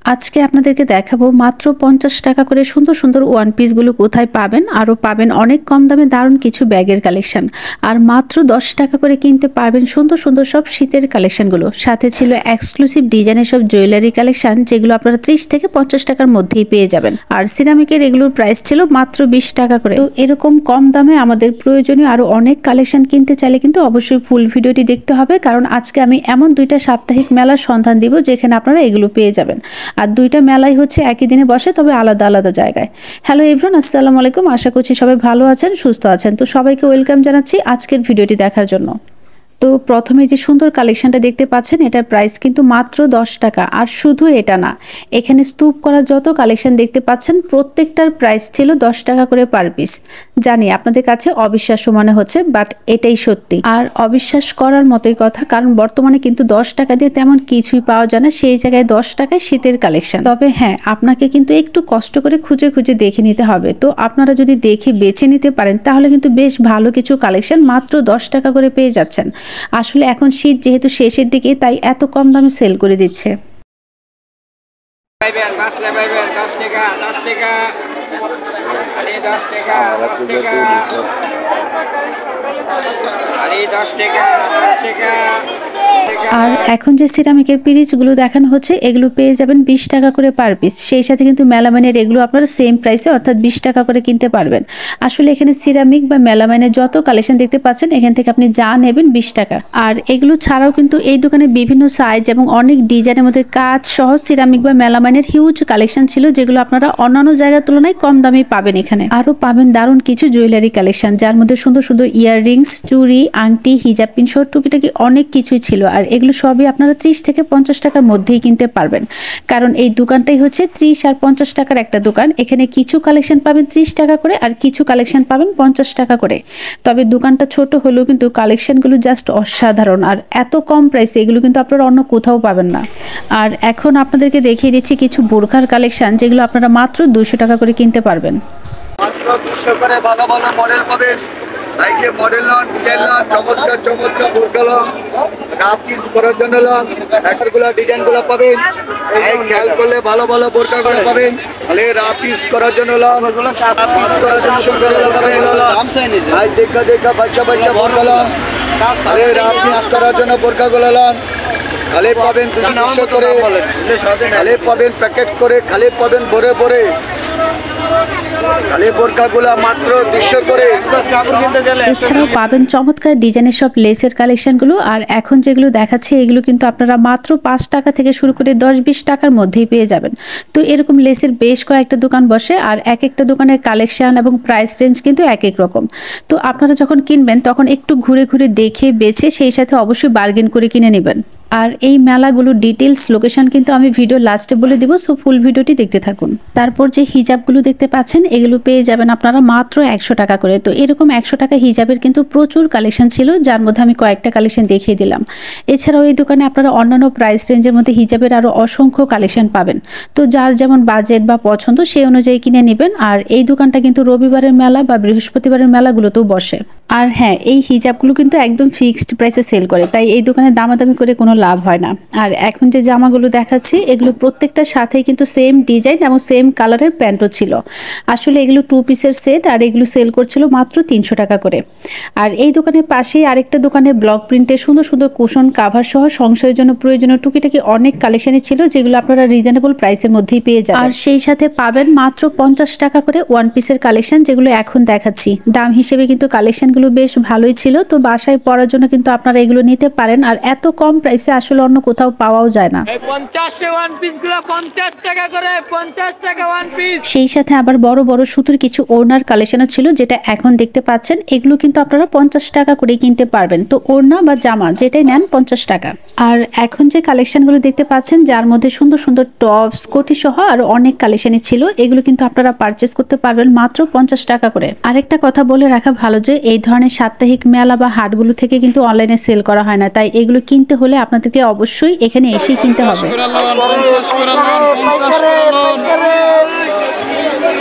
আজকে আপনাদেরকে দেখাবো মাত্র 50 টাকা করে সুন্দর সুন্দর ওয়ান পিসগুলো কোথায় পাবেন। আরও পাবেন অনেক কম দামে দারুণ কিছু ব্যাগের কালেকশন। আর মাত্র 10 টাকা করে কিনতে পারবেন সুন্দর সুন্দর সব শীতের কালেকশনগুলো। সাথে ছিল এক্সক্লুসিভ ডিজাইনের সব জুয়েলারি কালেকশন, যেগুলো আপনারা 30 থেকে 50 টাকার মধ্যেই পেয়ে যাবেন। আর সিরামিকের এগুলোর প্রাইস ছিল মাত্র 20 টাকা করে। তো এরকম কম দামে আমাদের প্রয়োজনীয় আরও অনেক কালেকশন কিনতে চাইলে কিন্তু অবশ্যই ফুল ভিডিওটি দেখতে হবে, কারণ আজকে আমি এমন দুইটা সাপ্তাহিক মেলার সন্ধান দিব যেখানে আপনারা এগুলো পেয়ে যাবেন। আর দুইটা মেলাই হচ্ছে একই দিনে বসে, তবে আলাদা আলাদা জায়গায়। হ্যালো এভরিওয়ান, আসসালামু আলাইকুম। আশা করছি সবাই ভালো আছেন, সুস্থ আছেন। তো সবাইকে ওয়েলকাম জানাচ্ছি আজকের ভিডিওটি দেখার জন্য। তো প্রথমে যে সুন্দর কালেকশনটা দেখতে পাচ্ছেন, এটার প্রাইস কিন্তু মাত্র 10 টাকা। আর শুধু এটা না, এখানে স্তূপ করা যত কালেকশন দেখতে পাচ্ছেন প্রত্যেকটার প্রাইস ছিল 10 টাকা করে পার পিস। জানি আপনাদের কাছে অবিশ্বাস্য মনে হচ্ছে, বাট এটাই সত্যি। আর অবিশ্বাস করার মতোই কথা, কারণ বর্তমানে কিন্তু 10 টাকা দিয়ে তেমন কিছুই পাওয়া যায় না, সেই জায়গায় 10 টাকায় শীতের কালেকশন। তবে হ্যাঁ, আপনাকে কিন্তু একটু কষ্ট করে খুঁজে খুঁজে দেখে নিতে হবে। তো আপনারা যদি দেখে বেছে নিতে পারেন তাহলে কিন্তু বেশ ভালো কিছু কালেকশন মাত্র 10 টাকা করে পেয়ে যাচ্ছেন। আসলে এখন শীত যেহেতু শেষের দিকে, তাই এত কম দামে সেল করে দিচ্ছে। আর এখন যে সিরামিকের পিরিচগুলো দেখানো হচ্ছে, এগুলো পেয়ে যাবেন 20 টাকা করে পার পিস। সেই সাথে কিন্তু মেলামাইনের এগুলো আপনারা সেম প্রাইসে অর্থাৎ 20 টাকা করে কিনতে পারবেন। আসলে এখানে সিরামিক বা মেলামাইনের যত কালেকশন দেখতে পাচ্ছেন, এখান থেকে আপনি যা নেবেন 20 টাকা। আর এগুলো ছাড়াও কিন্তু এই দোকানে বিভিন্ন সাইজ এবং অনেক ডিজাইনের মধ্যে কাজ সহ সিরামিক বা মেলামাইনের হিউজ কালেকশন ছিল, যেগুলো আপনারা অন্যান্য জায়গার তুলনায় কম দামে পাবেন। এখানে আরও পাবেন দারুণ কিছু জুয়েলারি কালেকশন, যার মধ্যে সুন্দর সুন্দর ইয়াররিংস, চুড়ি, আংটি, হিজাব পিন সহ টুকিটাকি অনেক কিছুই ছিল। আর এগুলো সবই আপনারা 30 থেকে 50 টাকার মধ্যেই কিনতে পারবেন, কারণ এই দোকানটাই হচ্ছে 30 আর 50 টাকার একটা দোকান। এখানে কিছু কালেকশন পাবেন 30 টাকা করে, আর কিছু কালেকশন পাবেন 50 টাকা করে। তবে দোকানটা ছোট হলেও কিন্তু কালেকশনগুলো জাস্ট অসাধারণ। আর এত কম প্রাইসে এগুলো কিন্তু আপনারা অন্য কোথাও পাবেন না। আর এখন আপনাদেরকে দেখিয়ে দিচ্ছি কিছু বোরখার কালেকশন, যেগুলো আপনারা মাত্র 200 টাকা করে কিনতে পারবেন। মাত্র 200 করে ভালো ভালো মডেল পাবেন। এই যে মডেল লন, ডিজাইন লন, চমৎকার চমৎকার বোরকা লন, রাফ পিস করার জন্য লন, একগুলো ডিজাইনগুলো পাবেন। এই খেয়াল করলে ভালো ভালো বোরকাগুলো পাবেন। তাহলে রাফ পিস করার জন্য লন, রাফ পিস করার জন্য বোরকাগুলো লন। এই দেখা দেখা বাচ্চা বাচ্চা বোরকা লন, তাহলে রাফ পিস করার জন্য বোরকাগুলো লন। খালি পাবেন 200 করে, খালি পাবেন প্যাকেট করে, খালি পাবেন ভরে ভরে। এছাড়াও পাবেন চমৎকার ডিজাইনের সব লেসের কালেকশনগুলো। আর এখন যেগুলো দেখাচ্ছে এগুলো কিন্তু আপনারা মাত্র 5 টাকা থেকে শুরু করে 10-20 টাকার মধ্যেই পেয়ে যাবেন। তো এরকম লেসের বেশ কয়েকটা দোকান বসে, আর এক একটা দোকানের কালেকশন এবং প্রাইস রেঞ্জ কিন্তু এক এক রকম। তো আপনারা যখন কিনবেন তখন একটু ঘুরে ঘুরে দেখে বেছে সেই সাথে অবশ্যই বার্গেন করে কিনে নেবেন। আর এই মেলাগুলোর ডিটেলস লোকেশন কিন্তু আমি ভিডিও লাস্টে বলে দিব, সো ফুল ভিডিওটি দেখতে থাকুন। তারপর যে হিজাবগুলো দেখতে পাচ্ছেন, এগুলো পেয়ে যাবেন আপনারা মাত্র 100 টাকা করে। তো এরকম 100 টাকা হিজাবের কিন্তু প্রচুর কালেকশন ছিল, যার মধ্যে আমি কয়েকটা কালেকশন দেখিয়ে দিলাম। এছাড়াও এই দোকানে আপনারা অন্যান্য প্রাইস রেঞ্জের মধ্যে হিজাবের আরও অসংখ্য কালেকশন পাবেন। তো যার যেমন বাজেট বা পছন্দ সেই অনুযায়ী কিনে নেবেন। আর এই দোকানটা কিন্তু রবিবারের মেলা বা বৃহস্পতিবারের মেলাগুলোতেও বসে। আর হ্যাঁ, এই হিজাবগুলো কিন্তু একদম ফিক্সড প্রাইসে সেল করে, তাই এই দোকানে দামাদামি করে কোনো লাভ হয় না। আর এখন যে জামাগুলো দেখাচ্ছি, এগুলো প্রত্যেকটার সাথেই কিন্তু সেম ডিজাইন এবং সেম কালারের প্যান্টও ছিল। আসলে এগুলো 2 পিসের সেট, আর এগুলো সেল করছিল মাত্র 300 টাকা করে। আর এই দোকানের পাশেই আরেকটা দোকানে ব্লক প্রিন্টের সুন্দর সুন্দর কুশন কাভার সহ সংসারের জন্য প্রয়োজনীয় টুকিটাকি অনেক কালেকশনই ছিল, যেগুলো আপনারা রিজনেবল প্রাইসের মধ্যেই পেয়ে যাবেন। আর সেই সাথে পাবেন মাত্র 50 টাকা করে ওয়ান পিসের কালেকশন, যেগুলো এখন দেখাচ্ছি। দাম হিসেবে কিন্তু কালেকশনগুলো বেশ ভালোই ছিল। তো বাসায় পরার জন্য কিন্তু আপনারা এগুলো নিতে পারেন। আর এত কম প্রাইসে আসলে অন্য কোথাও পাওয়াও যায় না। সেই সাথে আবার বড় বড় সুতোর কিছু ওড়নার কালেকশনও ছিল, যেটা এখন দেখতে পাচ্ছেন। এগুলো কিন্তু আপনারা 50 টাকা করে কিনতে পারবেন। তো ওড়না বা জামা যেটাই নেন 50 টাকা। আর এখন যে কালেকশনগুলো দেখতে পাচ্ছেন, যার মধ্যে সুন্দর সুন্দর টপস, কোটি সহ আরো অনেক কালেকশনই ছিল, এগুলো কিন্তু আপনারা পারচেস করতে পারবেন মাত্র 50 টাকা করে। আরেকটা কথা বলে রাখা ভালো যে এই ধরনের সাপ্তাহিক মেলা বা হাটগুলো থেকে কিন্তু অনলাইনে সেল করা হয় না, তাই এগুলো কিনতে হলে আপনাদেরকে অবশ্যই এখানে এসেই কিনতে হবে।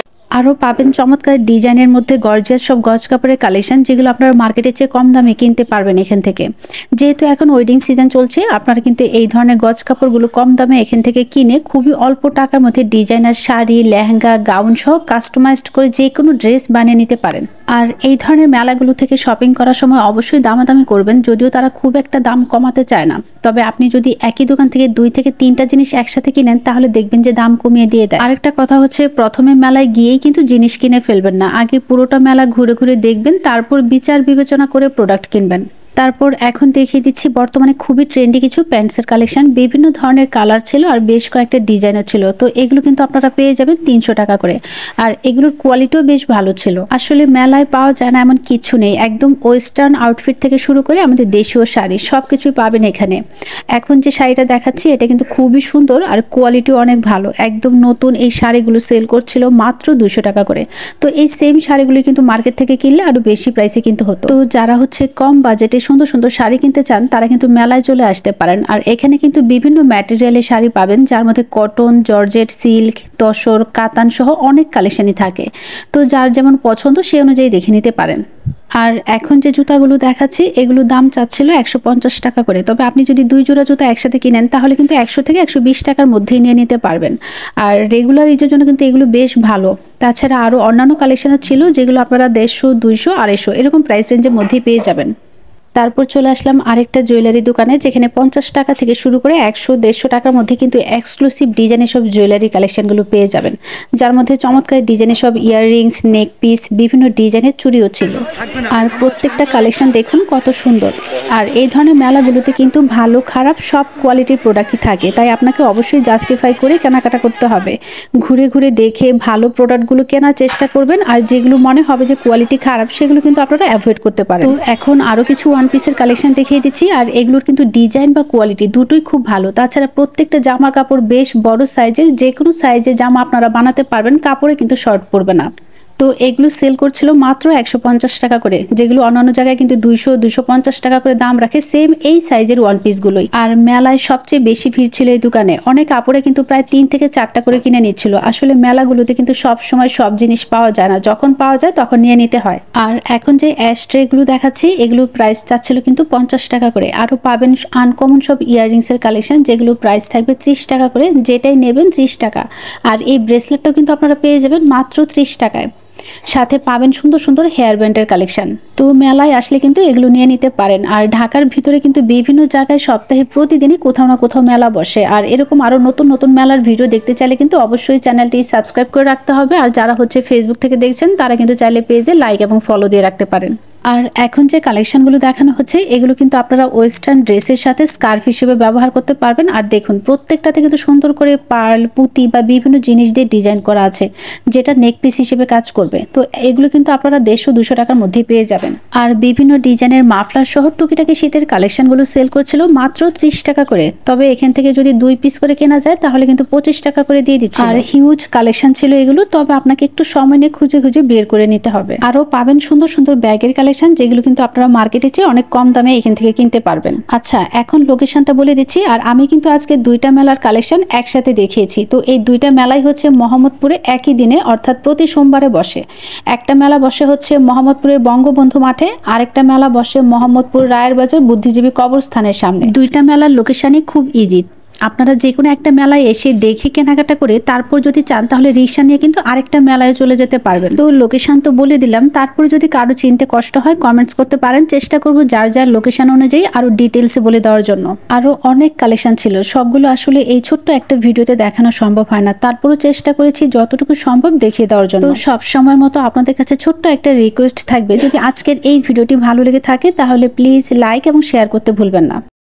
আরও পাবেন চমৎকার ডিজাইনের মধ্যে গর্জিয়াস সব গজ কাপড়ের কালেকশন, যেগুলো আপনারা মার্কেটের চেয়ে কম দামে কিনতে পারবেন এখান থেকে। যেহেতু এখন ওয়েডিং সিজন চলছে, আপনারা কিন্তু এই ধরনের গজ কাপড়গুলো কম দামে এখান থেকে কিনে খুবই অল্প টাকার মধ্যে ডিজাইনার শাড়ি, লেহেঙ্গা, গাউন সহ কাস্টমাইজড করে যে কোনো ড্রেস বানিয়ে নিতে পারেন। আর এই ধরনের মেলাগুলো থেকে শপিং করার সময় অবশ্যই দামাদামি করবেন, যদিও তারা খুব একটা দাম কমাতে চায় না। তবে আপনি যদি একই দোকান থেকে 2 থেকে 3টা জিনিস একসাথে কিনেন, তাহলে দেখবেন যে দাম কমিয়ে দিয়ে দেয়। আরেকটা কথা হচ্ছে, প্রথমে মেলায় গিয়েই কিন্তু জিনিস কিনে ফেলবেন না, আগে পুরোটা মেলা ঘুরে ঘুরে দেখবেন, তারপর বিচার বিবেচনা করে প্রোডাক্ট কিনবেন। তারপর এখন দেখিয়ে দিচ্ছি বর্তমানে খুবই ট্রেন্ডি কিছু প্যান্টসের কালেকশন। বিভিন্ন ধরনের কালার ছিল আর বেশ কয়েকটা ডিজাইনও ছিল। তো এগুলো কিন্তু আপনারা পেয়ে যাবেন 300 টাকা করে। আর এগুলোর কোয়ালিটিও বেশ ভালো ছিল। আসলে মেলায় পাওয়া যায় না এমন কিছু নেই, একদম ওয়েস্টার্ন আউটফিট থেকে শুরু করে আমাদের দেশীয় শাড়ি সব কিছুই পাবেন এখানে। এখন যে শাড়িটা দেখাচ্ছি এটা কিন্তু খুবই সুন্দর আর কোয়ালিটিও অনেক ভালো, একদম নতুন। এই শাড়িগুলো সেল করছিল মাত্র 200 টাকা করে। তো এই সেম শাড়িগুলো কিন্তু মার্কেট থেকে কিনলে আরো বেশি প্রাইসে কিন্তু হতো। তো যারা হচ্ছে কম বাজেটে সুন্দর সুন্দর শাড়ি কিনতে চান, তারা কিন্তু মেলায় চলে আসতে পারেন। আর এখানে কিন্তু বিভিন্ন ম্যাটেরিয়ালের শাড়ি পাবেন, যার মধ্যে কটন, জর্জেট, সিল্ক, তসর, কাতান সহ অনেক কালেকশনই থাকে। তো যার যেমন পছন্দ সে অনুযায়ী দেখে নিতে পারেন। আর এখন যে জুতাগুলো দেখাচ্ছি এগুলোর দাম চাচ্ছিল 150 টাকা করে। তবে আপনি যদি 2 জোড়া জুতা একসাথে কিনেন, তাহলে কিন্তু 100 থেকে 120 টাকার মধ্যেই নিয়ে নিতে পারবেন। আর রেগুলার ইউজের জন্য কিন্তু এগুলো বেশ ভালো। তাছাড়া আরও অন্যান্য কালেকশনও ছিল, যেগুলো আপনারা 150, 200, 250 এরকম প্রাইস রেঞ্জের মধ্যেই পেয়ে যাবেন। তারপর চলে আসলাম আরেকটা জুয়েলারি দোকানে, যেখানে 50 টাকা থেকে শুরু করে 100, 150 টাকার মধ্যে কিন্তু এক্সক্লুসিভ ডিজাইনের সব জুয়েলারি কালেকশনগুলো পেয়ে যাবেন, যার মধ্যে চমৎকার ডিজাইনের সব ইয়াররিংস, নেক পিস, বিভিন্ন ডিজাইনের চুড়িও ছিল। আর প্রত্যেকটা কালেকশন দেখুন কত সুন্দর। আর এই ধরনের মেলাগুলোতে কিন্তু ভালো খারাপ সব কোয়ালিটির প্রোডাক্টই থাকে, তাই আপনাকে অবশ্যই জাস্টিফাই করে কেনাকাটা করতে হবে। ঘুরে ঘুরে দেখে ভালো প্রোডাক্টগুলো কেনার চেষ্টা করবেন, আর যেগুলো মনে হবে যে কোয়ালিটি খারাপ সেগুলো কিন্তু আপনারা অ্যাভয়েড করতে পারেন। তো এখন আরও কিছু ওয়ান পিসের কালেকশন দেখিয়ে দিচ্ছি। আর এগুলোর কিন্তু ডিজাইন বা কোয়ালিটি দুটোই খুব ভালো। তাছাড়া প্রত্যেকটা জামার কাপড় বেশ বড় সাইজের, যে কোনো সাইজের জামা আপনারা বানাতে পারবেন, কাপড়ে কিন্তু শর্ট পড়বে না। তো এগুলো সেল করছিল মাত্র 150 টাকা করে, যেগুলো অন্যান্য জায়গায় কিন্তু 200, 250 টাকা করে দাম রাখে সেম এই সাইজের ওয়ান পিসগুলোই। আর মেলায় সবচেয়ে বেশি ভিড় ছিল এই দোকানে, অনেক কাপড়ে কিন্তু প্রায় 3 থেকে 4টা করে কিনে নিচ্ছিল। আসলে মেলাগুলোতে কিন্তু সব সময় সব জিনিস পাওয়া যায় না, যখন পাওয়া যায় তখন নিয়ে নিতে হয়। আর এখন যে অ্যাশট্রেগুলো দেখাচ্ছি এগুলোর প্রাইস চাচ্ছিল কিন্তু 50 টাকা করে। আরও পাবেন আনকমন সব ইয়াররিংসের কালেকশন, যেগুলোর প্রাইস থাকবে 30 টাকা করে, যেটাই নেবেন 30 টাকা। আর এই ব্রেসলেটটাও কিন্তু আপনারা পেয়ে যাবেন মাত্র 30 টাকায়। সাথে পাবেন সুন্দর সুন্দর হেয়ার ব্যান্ডের কালেকশন। তো মেলায় আসলে কিন্তু এগুলো নিয়ে নিতে পারেন। আর ঢাকার ভিতরে কিন্তু বিভিন্ন জায়গায় সপ্তাহে প্রতিদিনই কোথাও না কোথাও মেলা বসে। আর এরকম আরও নতুন নতুন মেলার ভিডিও দেখতে চাইলে কিন্তু অবশ্যই চ্যানেলটি সাবস্ক্রাইব করে রাখতে হবে। আর যারা হচ্ছে ফেসবুক থেকে দেখছেন, তারা কিন্তু চাইলে পেজে লাইক এবং ফলো দিয়ে রাখতে পারেন। আর এখন যে কালেকশনগুলো দেখানো হচ্ছে এগুলো কিন্তু আপনারা ওয়েস্টার্ন ড্রেসের সাথে স্কার্ফ হিসেবে ব্যবহার করতে পারবেন। আর দেখুন প্রত্যেকটাতে কিন্তু সুন্দর করে পার্ল, পুঁতি বা বিভিন্ন জিনিস দিয়ে ডিজাইন করা আছে, যেটা নেক পিস হিসেবে কাজ করবে। তো এগুলো কিন্তু আপনারা 150, 200 টাকার মধ্যেই পেয়ে যাবেন। আর বিভিন্ন ডিজাইনের মাফলার সহ টুকিটাকি শীতের কালেকশনগুলো সেল করছিল মাত্র 30 টাকা করে। তবে এখান থেকে যদি 2 পিস করে কেনা যায় তাহলে কিন্তু 25 টাকা করে দিয়ে দিচ্ছে। আর হিউজ কালেকশন ছিল এগুলো, তবে আপনাকে একটু সময় নিয়ে খুঁজে খুঁজে বের করে নিতে হবে। আরও পাবেন সুন্দর সুন্দর ব্যাগের কালেকশন, যেগুলো কিন্তু আপনারা মার্কেটে চেয়ে অনেক কম দামে এখান থেকে কিনতে পারবেন। আচ্ছা, এখন লোকেশনটা বলে দিচ্ছি। আর আমি কিন্তু আজকে 2টা মেলার কালেকশন একসাথে দেখিয়েছি। তো এই 2টা মেলাই হচ্ছে মোহাম্মদপুরে একই দিনে, অর্থাৎ প্রতি সোমবারে বসে। একটা মেলা বসে হচ্ছে মোহাম্মদপুরের বঙ্গবন্ধু মাঠে, আরেকটা মেলা বসে মোহাম্মদপুর রায়ের বাজার বুদ্ধিজীবী কবরস্থানের সামনে। 2টা মেলার লোকেশনই খুব ইজি। আপনারা যে কোনো একটা মেলায় এসে দেখে কেনাকাটা করে তারপর যদি চান তাহলে রিক্সা নিয়ে কিন্তু আরেকটা মেলায় চলে যেতে পারবেন। তো লোকেশন তো বলে দিলাম, তারপর যদি কারো চিনতে কষ্ট হয় কমেন্টস করতে পারেন, চেষ্টা করব যার যার লোকেশন অনুযায়ী আরো ডিটেলসে বলে দেওয়ার জন্য। আরো অনেক কালেকশন ছিল, সবগুলো আসলে এই ছোট্ট একটা ভিডিওতে দেখানো সম্ভব হয় না, তারপরও চেষ্টা করেছি যতটুকু সম্ভব দেখিয়ে দেওয়ার জন্য। তো সব সময়ের মতো আপনাদের কাছে ছোট্ট একটা রিকোয়েস্ট থাকবে, যদি আজকের এই ভিডিওটি ভালো লেগে থাকে তাহলে প্লিজ লাইক এবং শেয়ার করতে ভুলবেন না।